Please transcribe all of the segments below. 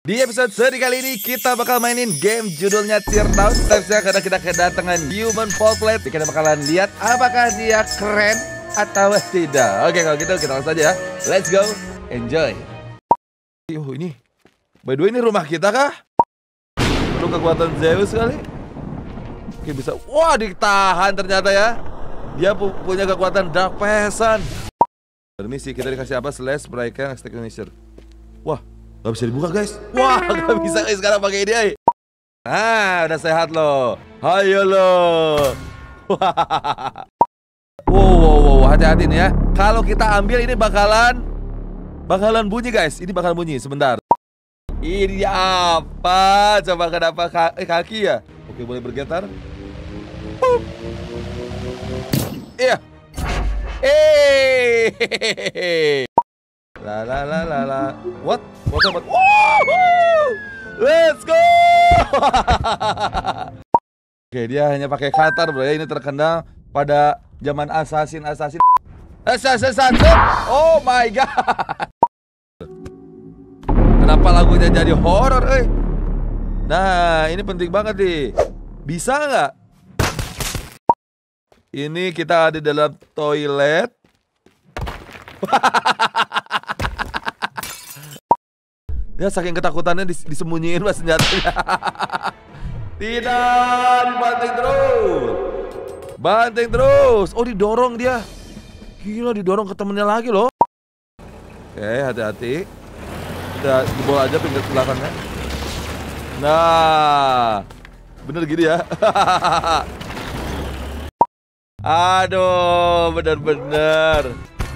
Di episode seri kali ini kita bakal mainin game judulnya Teardown. Stepsnya karena kita kedatangan Human Fall Flat. Kita bakalan lihat apakah dia keren atau tidak. Oke, kalau gitu kita langsung aja ya. Let's go, enjoy. Ini by the way, ini rumah kita kah? Perlu kekuatan Zeus kali. Oke, bisa. Wah, ditahan ternyata ya. Dia punya kekuatan Dark Peasant. Permisi, kita dikasih apa? Slash Breaker Extinguisher. Wah, gak bisa dibuka guys. Wah, gak bisa guys sekarang pakai ini. Nah, udah sehat loh. Ayo loh. Wow, hati-hati nih ya. Kalau kita ambil ini bakalan bunyi guys. Ini bakalan bunyi sebentar. Ini apa? Coba kenapa kaki ya? Oke, boleh bergetar. Iya. La. What? Let's go. Oke, dia hanya pakai katar bro ya. Ini terkenal pada zaman assassin. Oh my god. Kenapa lagunya jadi horor, Nah, ini penting banget nih. Bisa nggak? Ini kita ada dalam toilet. Dia saking ketakutannya disembunyiin mas senjatanya. Tidak, banting terus. Oh, didorong dia. Gila, didorong ke temennya lagi loh. Oke, hati-hati. Kita jebol aja pinggir belakangnya. Nah, bener gini ya. Aduh, bener-bener.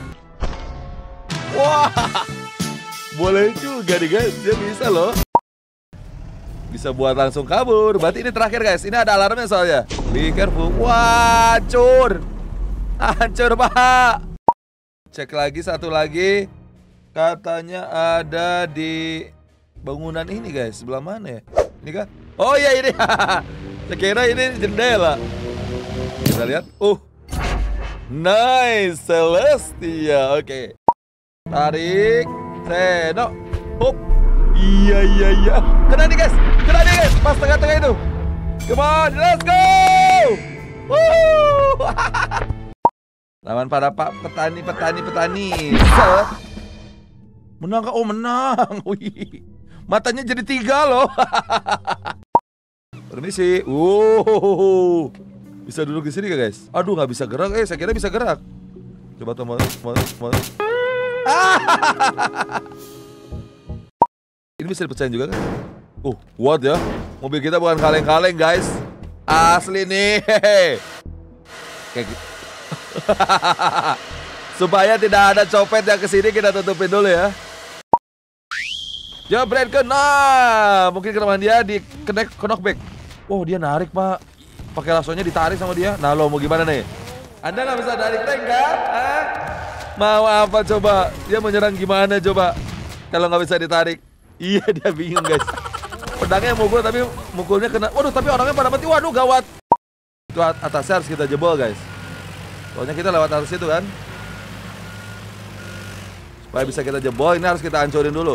Wah, boleh juga nih guys, dia bisa loh. Bisa buat langsung kabur. Berarti ini terakhir guys, ini ada alarmnya soalnya. Be careful. Wah, hancur pak. Cek lagi, satu lagi. Katanya ada di bangunan ini guys. Sebelah mana ya? Ini kah? Oh iya ini. Saya kira ini jendela. Kita lihat. Nice, Celestia. Oke. Tarik. Seno. Hop. Iya. Kena nih guys. Pas tengah-tengah itu. Come on, let's go. Lawan para petani. Menang kah? Oh, menang. Wih. Matanya jadi 3 loh. Permisi. Bisa duduk di sini gak guys? Aduh, nggak bisa gerak. Saya kira bisa gerak. Coba tombol. Ini bisa dipecahin juga kan? What ya? Mobil kita bukan kaleng-kaleng guys. Asli nih. Kayak gitu. Supaya tidak ada copet yang kesini, kita tutupin dulu ya. Jebret ke. Nah, mungkin kelemahan dia di knockback. Oh, dia narik pak. Pakai lasonya ditarik sama dia. Nah lo mau gimana nih? Anda nggak bisa tarik tank kan? Mau apa coba? Dia menyerang gimana coba? Kalau nggak bisa ditarik. Iya, dia bingung guys. Pedangnya mukul tapi mukulnya kena. Waduh, tapi orangnya pada mati. Waduh, gawat. Itu atasnya harus kita jebol guys. Soalnya kita lewat atas itu kan. Supaya bisa kita jebol, ini harus kita hancurin dulu.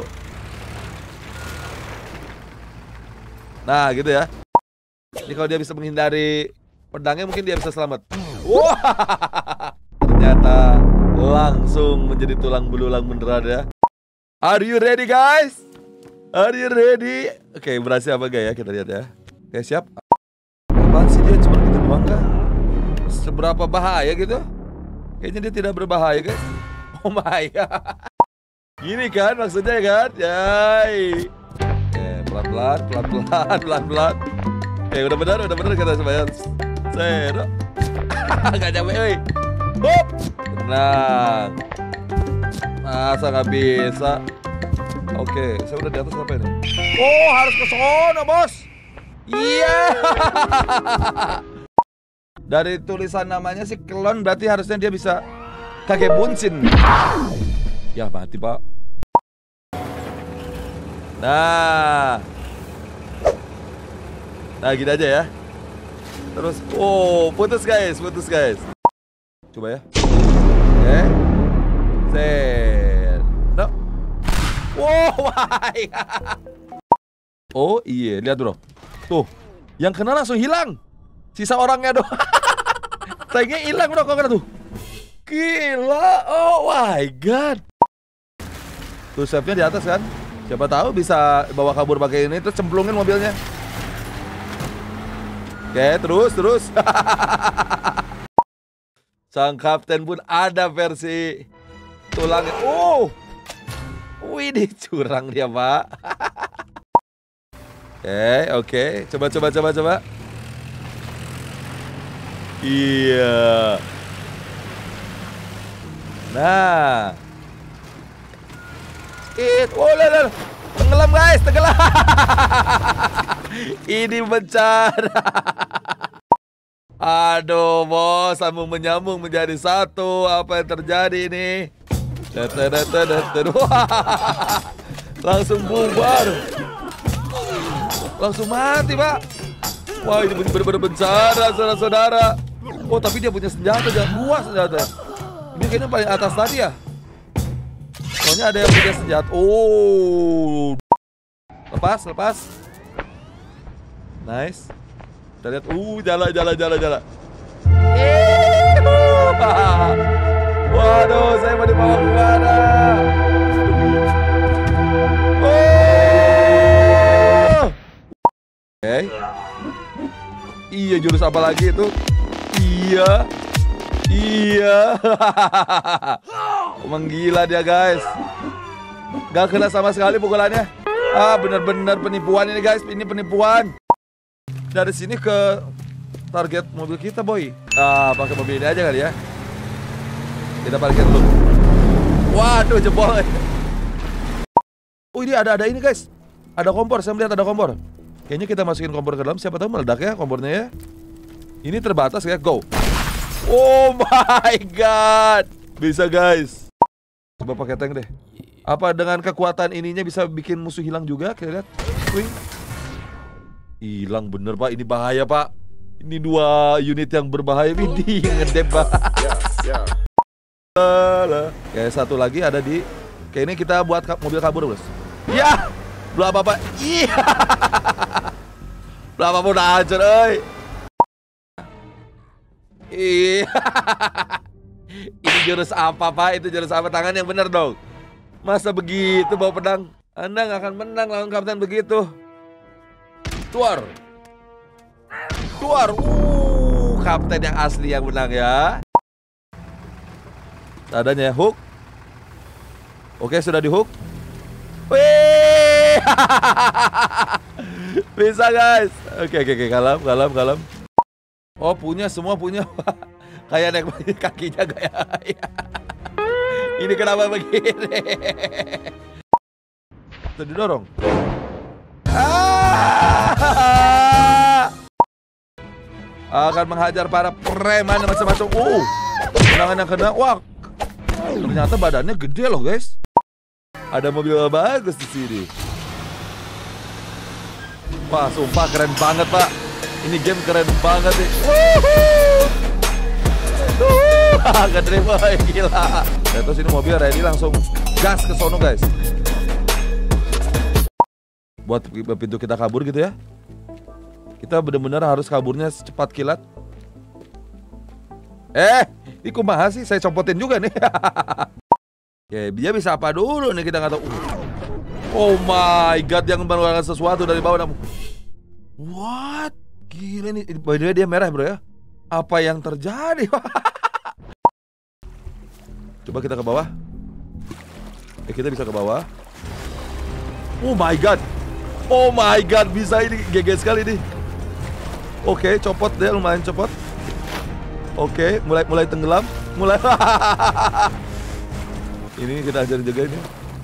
Nah gitu ya. Jadi kalau dia bisa menghindari pedangnya, mungkin dia bisa selamat. Wah, ternyata langsung menjadi tulang belulang beneran ya. Are you ready guys? Are you ready? Oke, berhasil apa gak ya? Kita lihat ya. Oke, siap. Apaan sih dia? Cuma gitu doang kah? Seberapa bahaya gitu? Kayaknya dia tidak berbahaya guys. Oh my god. Gini kan maksudnya kan? Yay. Pelan-pelan. Oke, udah benar kita semuanya. Sero. Gak capek, Hop. Tenang. Masa gak bisa? Oke, saya udah di atas apa ini? Oh, harus ke sono, bos. Iya. Dari tulisan namanya sih Klon, berarti harusnya dia bisa kakek buncin. Ya, mati, Pak. Nah, gini aja ya. Terus, putus guys. Coba ya. Oke. Set. No. Wow, my God. Oh iya, lihat bro. Tuh, yang kena langsung hilang. Sisa orangnya doang. Tanknya hilang bro, kok kena tuh. Gila, oh my god. Tuh save-nya di atas kan. Siapa tahu bisa bawa kabur pakai ini, terus cemplungin mobilnya. Oke, terus. Sang kapten pun ada versi tulangnya. Oh, wih, curang dia pak. Oke, coba. Iya. Nah, tenggelam guys, tenggelam. Ini bencana. Aduh bos, sambung menyambung menjadi satu. Apa yang terjadi ini? Langsung bubar. Langsung mati pak. Wah ini bener-bener bencana saudara-saudara. Oh tapi dia punya senjata, jangan buas senjata. Ini kayaknya paling atas tadi ya. Soalnya ada yang punya senjata. Oh, lepas. Nice. Kita lihat. Jala. Waduh, saya mau dibawa kemana? Oke. Iya, jurus apa lagi itu? Iya. Menggila dia guys. Gak kena sama sekali pukulannya. Benar-benar penipuan ini guys. Ini penipuan. Dari sini ke target mobil kita boy. Pakai mobil ini aja kali ya. Kita parkir dulu. Waduh jebol. Oh ini ada ini guys. Ada kompor, saya melihat ada kompor. Kayaknya kita masukin kompor ke dalam. Siapa tahu meledak ya kompornya ya. Ini terbatas ya, go. Oh my god. Bisa guys. Coba pakai tank deh. Apa dengan kekuatan ininya bisa bikin musuh hilang juga? Kita lihat. Swing. Hilang bener pak, ini bahaya pak. Ini 2 unit yang berbahaya. Widih, ngedep pak. Kayak satu lagi ada di. Kayak ini kita buat mobil kabur bos. Ya, belum apa-apa. Iya. Belum apa-apa udah hancur oi. Iya. Ini jurus apa pak? Itu jurus apa? Tangan yang bener dong. Masa begitu bawa pedang? Anda nggak akan menang lawan kapten begitu. Tuar. Kapten yang asli yang menang ya. Adanya hook. Oke, sudah di hook. Wih. Bisa guys. Oke, kalem. Oh, semua punya. Kayak naik kakinya kayak. Ini kenapa begini? Tadi dorong. Akan menghajar para preman yang macam-macam. Tendangan yang kena. Wah, ternyata badannya gede loh guys. Ada mobil bagus di sini. Wah, sumpah keren banget pak. Ini game keren banget nih. Gede banget, gila. Terus ini mobil ready langsung gas ke sono guys. Buat pintu kita kabur gitu ya. Kita benar-benar harus kaburnya secepat kilat. Ini kumaha sih? Saya copotin juga nih. Oke, dia bisa apa dulu nih kita nggak tahu. Oh my god, yang mengeluarkan sesuatu dari bawah namu. What? Gila nih. By the way dia merah bro ya. Apa yang terjadi? Coba kita ke bawah. Kita bisa ke bawah. Oh my god, bisa ini GG sekali nih. Oke, copot deh, lumayan copot. Oke, mulai tenggelam, Ini kita ajarin juga ini.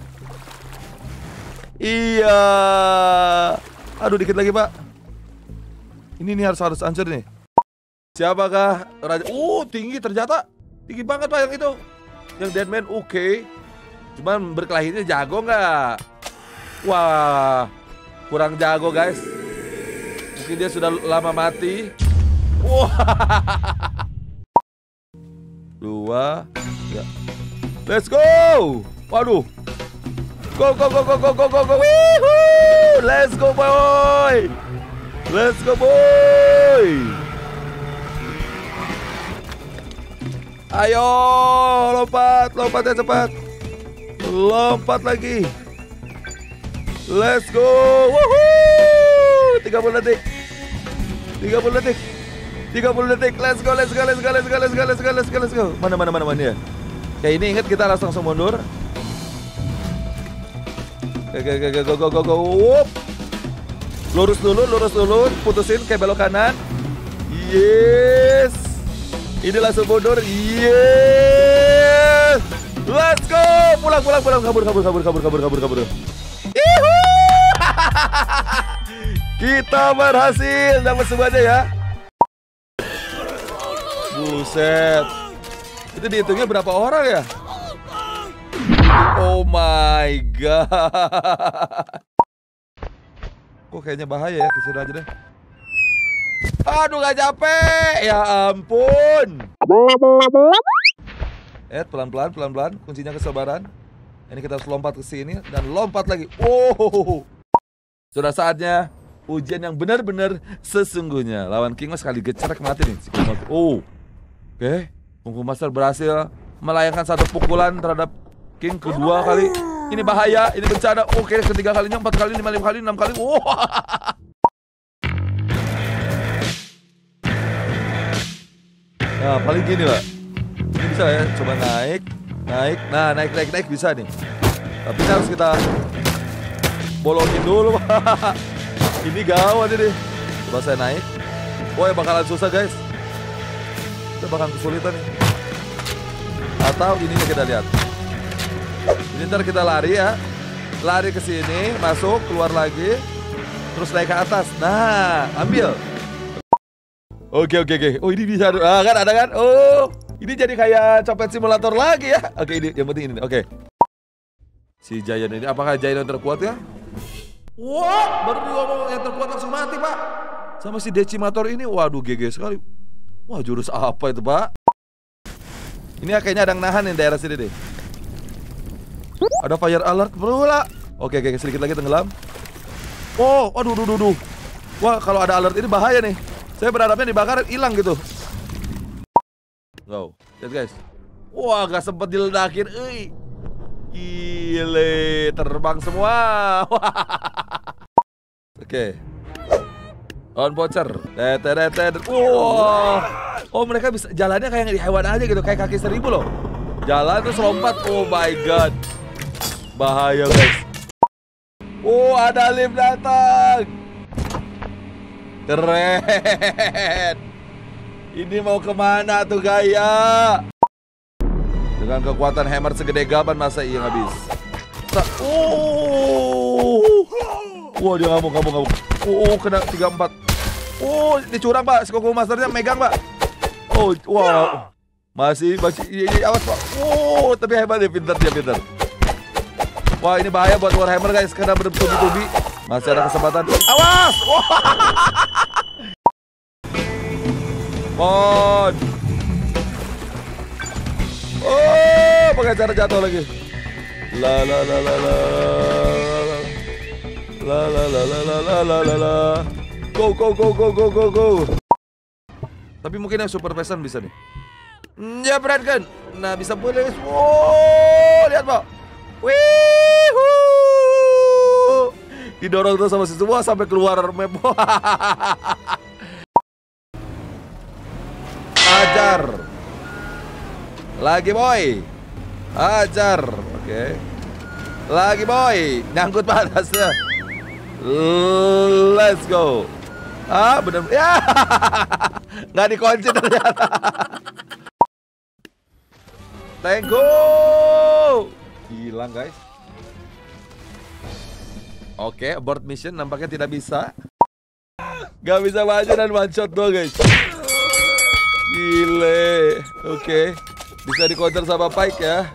Iya. Aduh, dikit lagi, Pak. Ini harus hancur nih. Siapakah raja? Tinggi ternyata. Tinggi banget, Pak, yang itu. Yang Deadman, oke. Cuman berkelahinya jago nggak? Wah, kurang jago, guys. Mungkin dia sudah lama mati. Wah. 2, 3. Let's go. Waduh. Go, go, go, go, go, go, go, go. Woohoo! Let's go, boy. Let's go, boy. Ayo, lompat, lompat ya cepat. Lompat lagi. Let's go. Woohoo! 30 detik. 30 detik. 30 detik. Let's go, let's go, let's go, let's go, let's go, let's go, let's go, let's go. Mana ya. Kayak ini ingat kita harus langsung mundur. Go, go, go, go. Whoop. Lurus dulu, putusin kayak belok kanan. Yes. Ini langsung mundur. Yes. Let's go. Pulang. Kabur. Kita berhasil dapat semuanya ya. Buset. Itu dihitungnya berapa orang ya? Oh my god. Kok kayaknya bahaya ya, kesini aja deh. Aduh gak capek. Ya ampun. Pelan-pelan. Kuncinya kesabaran. Ini kita harus lompat ke sini dan lompat lagi. Oh. Sudah saatnya ujian yang benar-benar sesungguhnya. Lawan King sekali gecerek mati nih. Oh. Oke. Kung Fu Master berhasil melayangkan satu pukulan terhadap King kedua kali. Ini bahaya, ini bencana. Oke, ketiga kalinya, 4 kali, 5 kali, 6 kali. Wow. Nah, paling gini lah. Ini bisa ya, coba naik. Nah, naik bisa nih. Tapi harus kita bolongin dulu. Ini gawat ini. Coba saya naik. Wah, bakalan susah guys. Kita bakalan kesulitan nih. Atau ininya kita lihat. Ini ntar kita lari ya. Lari ke sini, masuk, keluar lagi. Terus naik ke atas. Nah, ambil. Oke. Oh, ini bisa. Ah, kan ada kan? Oh, ini jadi kayak copet simulator lagi ya. Oke, ini yang penting ini. Oke. Si Giant ini, apakah Giant yang terkuat ya? Wah, baru ngomong yang terkuat langsung mati, Pak. Sama si Decimator ini, waduh GG sekali. Wah, jurus apa itu, Pak? Ini kayaknya ada yang nahan di daerah sini deh. Ada fire alert pula. Oke, sedikit lagi tenggelam. Oh, aduh. Wah, kalau ada alert ini bahaya nih. Saya berharapnya dibakar hilang gitu. Go, lihat guys. Wah, gak sempet diledakin. Gile, terbang semua. Oke. On voucher. Wah. Oh, mereka bisa jalannya kayak di hewan aja gitu, kayak kaki 1000 loh. Jalan terus lompat. Oh my god. Bahaya guys. Oh, ada lift datang. Keren. Ini mau kemana tuh gaya? Dengan kekuatan hammer segede gaban masa iya nggak bisa? Wah, dia ngamuk. Oh, kena 34. Oh, dicurang Pak. Kung Fu Masternya megang Pak. Oh, wow. Masih awas Pak. Oh, tapi hebat dia, pintar. Wah, ini bahaya buat Warhammer guys, karena bertubi-tubi. Masih ada kesempatan. Awas! Mon. Oh, pengacara jatuh lagi. La. Go. Tapi mungkin yang super pesan bisa nih. Ya berat kan? Nah, bisa boleh. Wow, lihat Pak. Wihuu. Didorong terus sama si semua sampai keluar map. Ajar. Lagi boy. Ajar. Oke. Lagi boy. Nyangkut batasnya. Let's go. Ah, bener. Ya. Nggak dikunci ternyata. Thank you. Hilang guys. Oke, abort mission nampaknya tidak bisa. Gak bisa maju dan one shot doang guys. Gile. Oke. Bisa di counter sama Pike ya.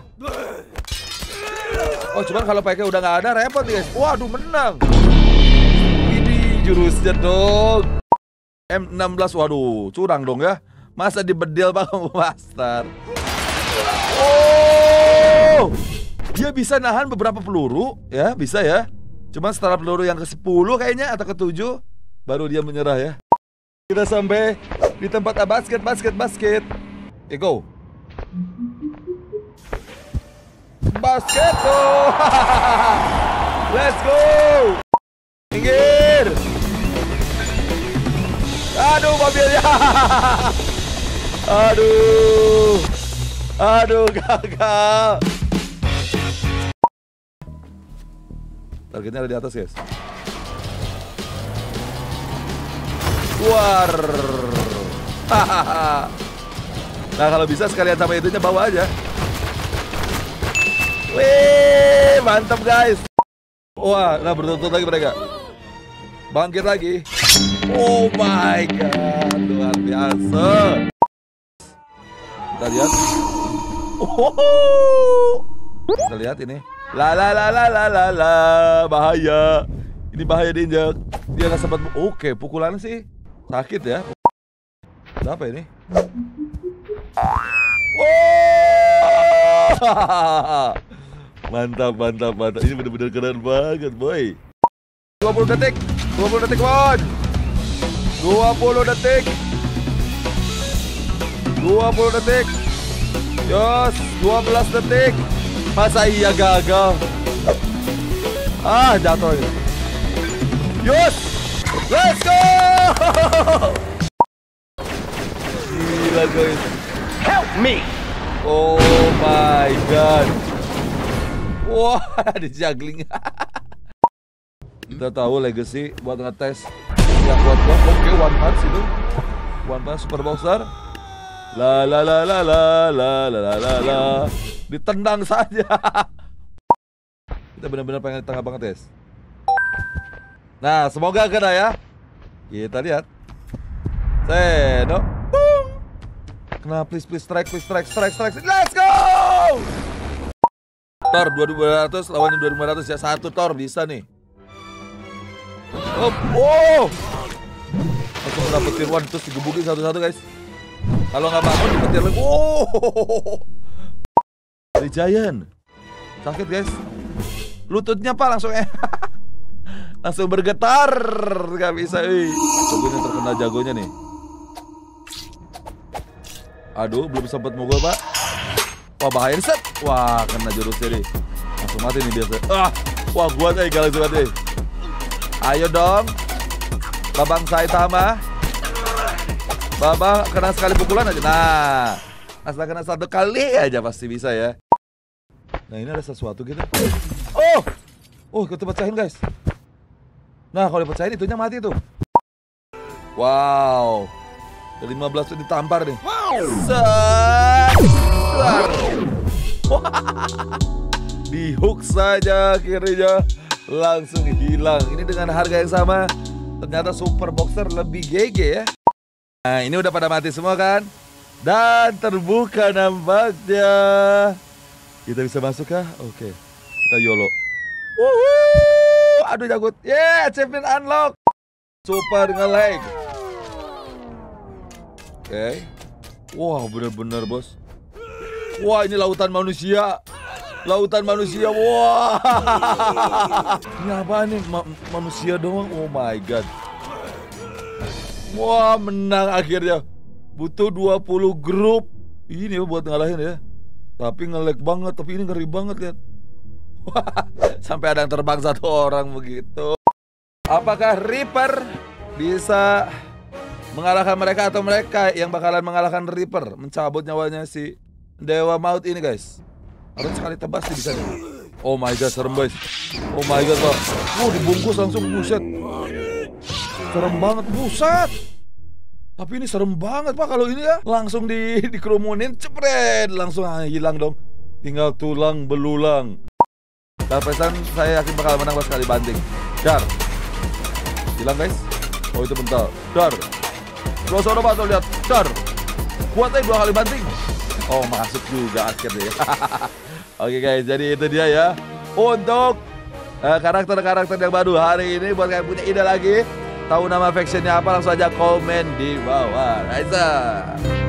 Oh, cuman kalau Pike udah gak ada repot guys. Waduh, menang. Ini jurusnya dong. M16, waduh, curang dong ya. Masa dibedil Bang Master. Oh, Dia bisa nahan beberapa peluru, ya, bisa ya. Cuma setelah peluru yang ke-10 kayaknya atau ke-7 baru dia menyerah ya. Kita sampai di tempat basket. Go. Basket. Oh. Let's go. Pinggir. Aduh mobilnya. Aduh gagal. Targetnya ada di atas guys. War. Nah kalau bisa sekalian sama itunya bawa aja. Wih, mantap guys. Wah, nah bertutur lagi mereka. Bangkit lagi. Oh my god, luar biasa. Kita lihat. Oh, kita lihat ini. Bahaya. Ini bahaya diinjak. Dia nggak sempat. Oke, pukulan sih sakit ya. Apa ini? Wow. Mantap. Ini bener-bener keren banget, boy. 20 detik, boy. 20 detik. Yos, 12 detik. Masa iya gagal? Jatuh ini. Yos, let's go. Gila guys. Help me. Oh my god. Wah, di juggling. Kita tahu legacy buat ngetes yang kuat. Oke, one punch itu. One punch super boxer. La. Ditendang saja. Kita benar-benar pengen di tengah banget, guys. Nah, semoga kena ya. Kita lihat. Seno. Kena, please strike. Let's go! Thor 2200 lawannya 2500 ya. Satu Thor bisa nih. Oh. Langsung dapet tier 1 terus digebukin satu-satu guys. Kalau nggak bangun dipetir lagi. Oh. Dari Giant. Sakit guys. Lututnya pak langsung langsung bergetar. Gak bisa. Jagonya terkena jagonya nih. Aduh belum sempat mukul pak. Wah bahaya set. Wah kena jurusnya nih. Langsung mati nih biasa. Wah gua nih langsung mati. Ayo dong Babang Saitama. Babang kena sekali pukulan aja. Nah asal kena satu kali aja pasti bisa ya. Nah ini ada sesuatu gitu. Oh kita pecahin guys. Nah kalau dipecahin itunya mati tuh. Wow 15 tuh ditampar nih. Di hook saja kirinya langsung hilang. Ini dengan harga yang sama. Ternyata super boxer lebih GG ya. Nah ini udah pada mati semua kan. Dan terbuka nampaknya. Kita bisa masuk kah? Oke. Kita YOLO. Aduh jagut. Achievement unlock. Super nge-lag. Oke. Wah bener-bener bos. Wah ini lautan manusia. Wah. Ini apa nih? Manusia doang. Oh my god. Wah menang akhirnya. Butuh 20 grup. Ini buat ngalahin ya. Tapi nge-lag banget. Tapi ini ngeri banget lihat. Sampai ada yang terbang satu orang begitu. Apakah Reaper bisa mengalahkan mereka atau mereka yang bakalan mengalahkan Reaper, mencabut nyawanya si Dewa Maut ini guys? Harus sekali tebas sih bisa nih. Oh my god serem guys. Oh my god pak. Dibungkus langsung buset. Serem banget buset. Tapi ini serem banget pak kalau ini ya. Langsung dikerumunin cepret. Langsung hilang dong. Tinggal tulang belulang. Pesan saya yakin bakal menang pas sekali banting. Dar. Hilang guys. Oh itu bentar. Dar. Dua sono pak tuh lihat. Dar. Kuat aja 2 kali banting. Oh masuk juga akhirnya. Oke guys, jadi itu dia ya untuk karakter-karakter yang baru hari ini. Buat kalian punya ide lagi, tahu nama factionnya apa, langsung aja komen di bawah. Nice.